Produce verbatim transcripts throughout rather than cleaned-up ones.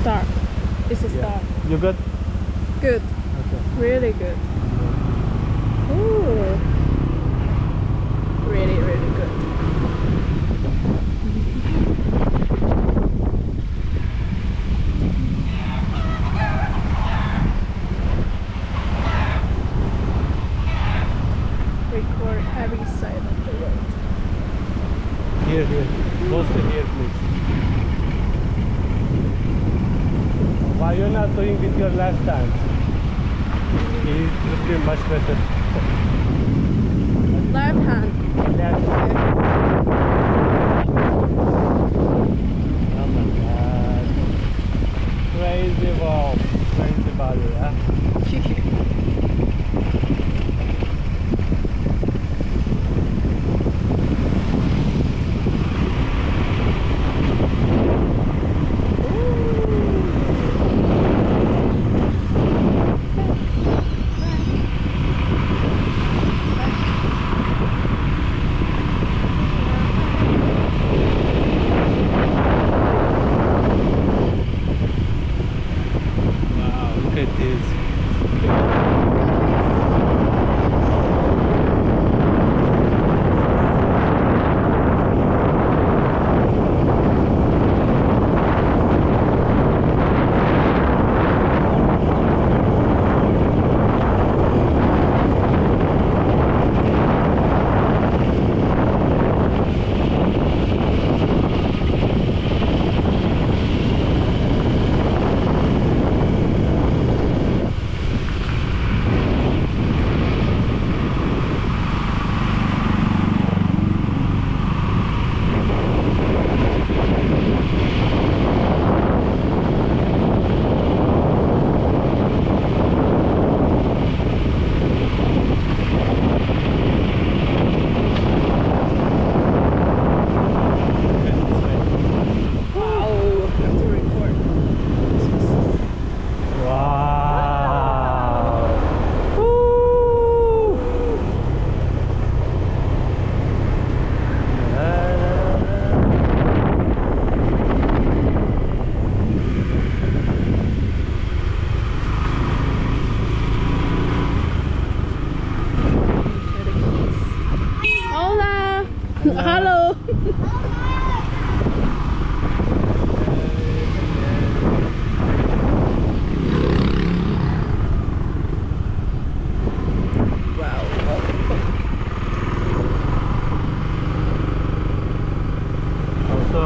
star. It's a Yeah. star. You good? Good. Okay. Really good. Ooh. Really, really good. Record every side of the road. Here, here. Close to here, please. Why you're not doing with your left hand? He's looking much better. Left hand. Left hand. Oh my god. Crazy ball. Crazy body, huh? Look at this. Hello. Wow. Also,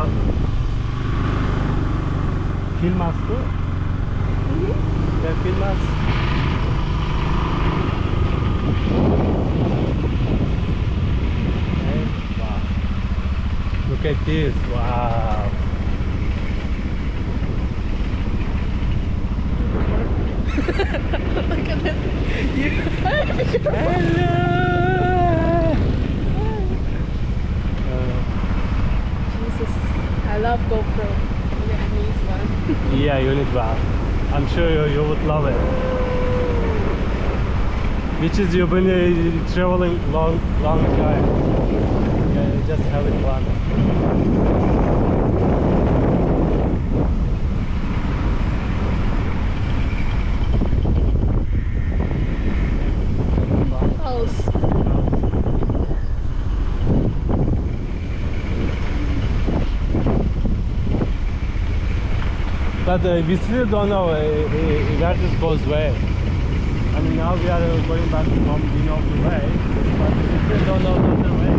film hast du? Mhm. Der Film hast? Okay. Wow. Look at this. Wow. Look at this. You. Hello. Jesus, I love GoPro. Yeah, I need one. Yeah, you need one. I'm sure you, you would love it. Which is you've been uh, traveling long, long time. Yeah, just have it one. House. But uh, we still don't know uh, uh, where this goes where. I mean, now we are uh, going back home, we know the way, but we still don't know the way.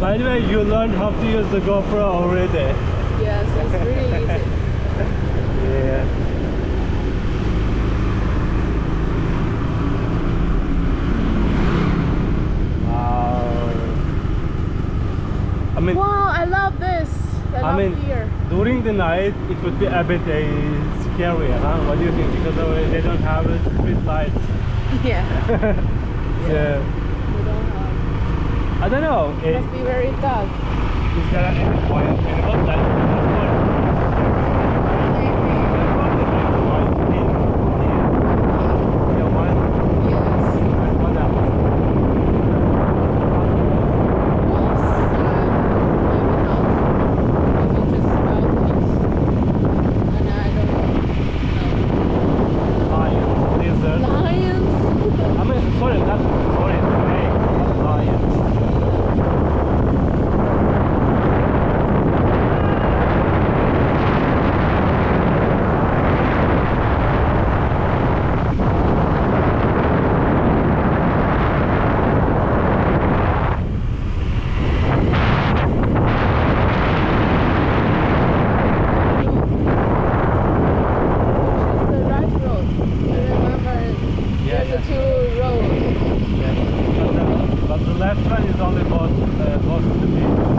By the way, you learned how to use the GoPro already. Yes, it's really easy. Yeah. Wow. I mean, Wow, I love this. I, I love mean, here. during the night it would be a bit uh, scary, huh? What do you think? Because uh, they don't have uh, street lights. Yeah. Yeah. We don't have. I don't know. It eh, must be very dark. Is there any wild animals that left one is only both, uh, both to the beach.